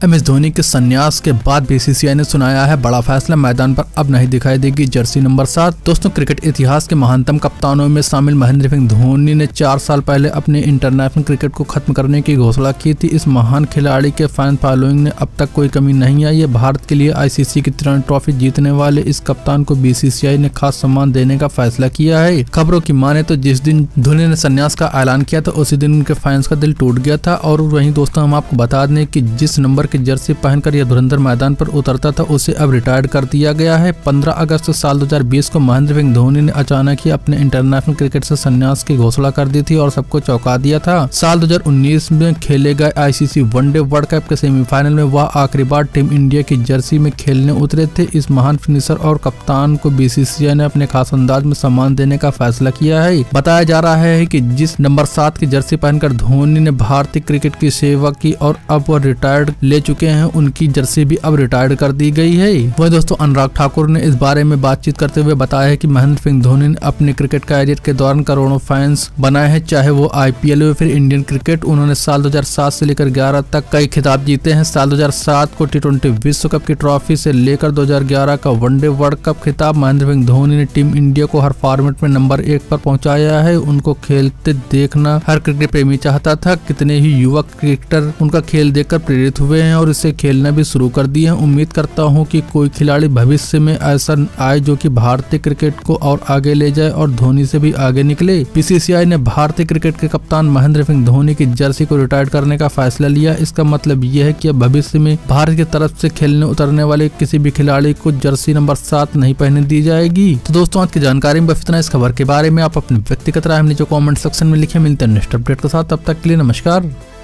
MS Dhoni के संन्यास के बाद BCCI ने सुनाया है बड़ा फैसला, मैदान पर अब नहीं दिखाई देगी जर्सी नंबर 7। दोस्तों, क्रिकेट इतिहास के महानतम कप्तानों में शामिल महेंद्र सिंह धोनी ने 4 साल पहले अपने इंटरनेशनल क्रिकेट को खत्म करने की घोषणा की थी। इस महान खिलाड़ी के फैन फॉलोइंग ने अब तक कोई कमी नहीं आई है। भारत के लिए ICC की 3 ट्रॉफी जीतने वाले इस कप्तान को BCCI ने खास सम्मान देने का फैसला किया है। खबरों की माने तो जिस दिन धोनी ने संन्यास का ऐलान किया था उसी दिन उनके फैंस का दिल टूट गया था। और वहीं दोस्तों, हम आपको बता दें कि जिस नंबर की जर्सी पहनकर यह धुरंधर मैदान पर उतरता था उसे अब रिटायर्ड कर दिया गया है। 15 अगस्त साल 2020 को महेंद्र सिंह धोनी ने अचानक ही अपने इंटरनेशनल क्रिकेट से संन्यास की घोषणा कर दी थी और सबको चौंका दिया था। साल 2019 में खेले गए ICC वनडे वर्ल्ड कप के सेमीफाइनल में वह आखिरी बार टीम इंडिया की जर्सी में खेलने उतरे थे। इस महान फिनिशर और कप्तान को BCCI ने अपने खास अंदाज में सम्मान देने का फैसला किया है। बताया जा रहा है कि जिस नंबर 7 की जर्सी पहनकर धोनी ने भारतीय क्रिकेट की सेवा की और अब वह रिटायर्ड ले चुके हैं, उनकी जर्सी भी अब रिटायर्ड कर दी गई है। वही दोस्तों, अनुराग ठाकुर ने इस बारे में बातचीत करते हुए बताया है कि महेंद्र सिंह धोनी ने अपने क्रिकेट कैरियर के दौरान करोड़ों फैंस बनाए हैं, चाहे वो IPL हो फिर इंडियन क्रिकेट। उन्होंने साल 2007 से लेकर 11 तक कई खिताब जीते हैं। साल 2007 को T20 विश्व कप की ट्रॉफी से लेकर 2011 का वनडे वर्ल्ड कप खिताब महेंद्र सिंह धोनी ने टीम इंडिया को हर फॉर्मेट में नंबर 1 पर पहुंचाया है। उनको खेलते देखना हर क्रिकेट प्रेमी चाहता था। कितने ही युवा क्रिकेटर उनका खेल देखकर प्रेरित हुए हैं और इसे खेलना भी शुरू कर दिए हैं। उम्मीद करता हूं कि कोई खिलाड़ी भविष्य में ऐसा आए जो कि भारतीय क्रिकेट को और आगे ले जाए और धोनी से भी आगे निकले। BCCI ने भारतीय क्रिकेट के कप्तान महेंद्र सिंह धोनी की जर्सी को रिटायर्ड करने का फैसला लिया। इसका मतलब यह है कि अब भविष्य में भारत की तरफ से खेलने उतरने वाले किसी भी खिलाड़ी को जर्सी नंबर 7 नहीं पहनने दी जाएगी। तो दोस्तों, आज की जानकारी में बस इतना। इस खबर के बारे में आप अपने व्यक्तिगत राय हमने जो कमेंट सेक्शन में लिखे। मिलते हैं नेक्स्ट अपडेट के साथ, तब तक के लिए नमस्कार।